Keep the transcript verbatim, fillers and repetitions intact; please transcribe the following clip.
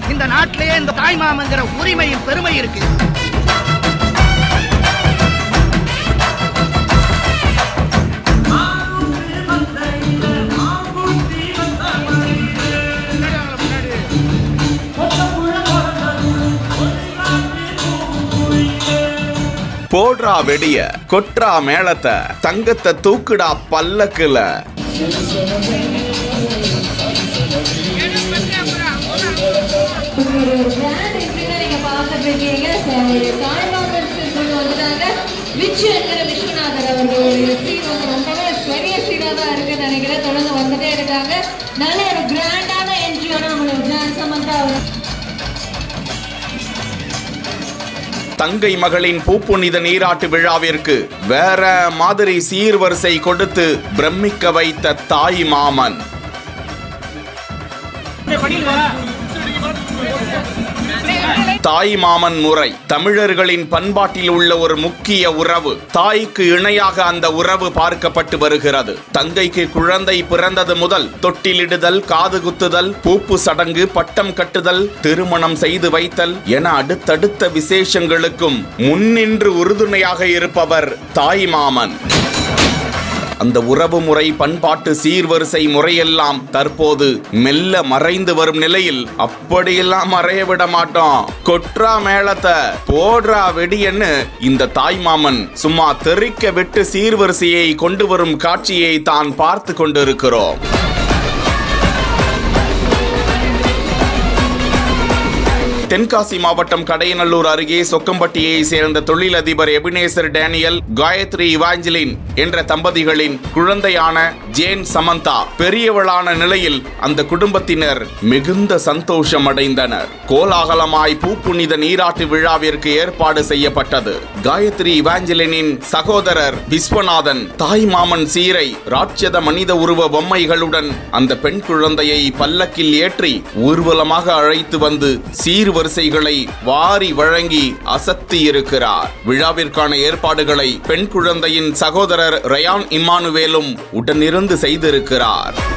இந்த நாட்டிலேயே இந்த தாய்மாமங்கிற உரிமையும் பெருமை இருக்கு. போடுறா வெடிய, கொற்றா மேளத்தை, தங்கத்தை தூக்குடா பல்லக்குல. விஸ்வநாதர் அவர்கள் சீன் வந்து ரொம்பவே பெரிய சீனா தான் இருக்கு நினைக்கிறேன். தொடர்ந்து வந்துட்டே இருக்காங்க. நல்ல ஒரு கிராண்டான என்ட்ரியோட நம்மளோட ஜான் சமந்தா அவர். தங்கை மகளின் பூப்புனித நீராட்டு விழாவிற்கு வேற மாதிரி சீர்வரிசை கொடுத்து பிரமிக்க வைத்த தாய் மாமன். தாய் மாமன் முறை தமிழர்களின் பண்பாட்டில் உள்ள ஒரு முக்கிய உறவு. தாய்க்கு இணையாக அந்த உறவு பார்க்கப்பட்டு வருகிறது. தங்கைக்கு குழந்தை பிறந்தது முதல் தொட்டிலிடுதல், காது குத்துதல், பூப்பு சடங்கு, பட்டம் கட்டுதல், திருமணம் செய்து வைத்தல் என அடுத்தடுத்த விசேஷங்களுக்கும் முன்னின்று உறுதுணையாக இருப்பவர் தாய் மாமன். அந்த உறவு முறை, பண்பாட்டு சீர்வரிசை முறையெல்லாம் தற்போது மெல்ல மறைந்து வரும் நிலையில் அப்படியெல்லாம் மறைய விட மாட்டோம். கொற்றா மேளத்தை, போடுறா வெடியன்னு இந்த தாய்மாமன் சும்மா தெறிக்க விட்டு சீர்வரிசையை கொண்டு வரும் காட்சியை தான் பார்த்து கொண்டிருக்கிறோம். தென்காசி மாவட்டம் கடையநல்லூர் அருகே சொக்கம்பட்டியை சேர்ந்த தொழிலதிபர் எபினேசர் டேனியல், காயத்ரி இவாஞ்சலின் என்ற தம்பதிகளின் குழந்தையான ஜேன் சமந்தா பெரியவளான நிலையில் அந்த குடும்பத்தினர் மிகுந்த சந்தோஷம் அடைந்தனர். கோலாகலமாய் பூப்புனித நீராட்டு விழாவிற்கு ஏற்பாடு செய்யப்பட்டது. காயத்ரி இவாஞ்சலினின் சகோதரர் விஸ்வநாதன் தாய் மாமன் சீரை ராட்சத மனித உருவ பொம்மைகளுடன் அந்த பெண் குழந்தையை பல்லக்கில் ஏற்றி ஊர்வலமாக அழைத்து வந்து சீர் வரிசைகளை வாரி வழங்கி அசத்தி இருக்கிறார். விழாவிற்கான ஏற்பாடுகளை பெண் குழந்தையின் சகோதரர் ரயான் இம்மானுவேலும் உடனிருந்து செய்திருக்கிறார்.